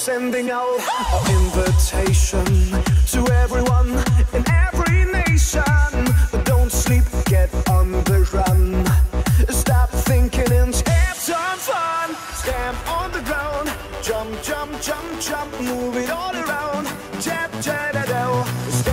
sending out an invitation to everyone in every nation. But don't sleep, get on the run. Stop thinking and have some fun. Stamp on the ground, jump, jump, jump, jump, move it all around. Jab, jab, da, da.